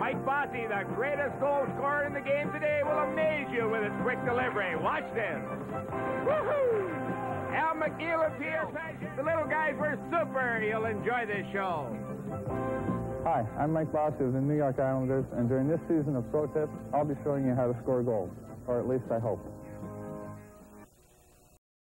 Mike Bossy, the greatest goal scorer in the game today, will amaze you with his quick delivery. Watch this. Woohoo! Al McNeil appears. The little guys were super. You'll enjoy this show. Hi, I'm Mike Bossy of the New York Islanders, and during this season of Pro Tips, I'll be showing you how to score goals, or at least I hope.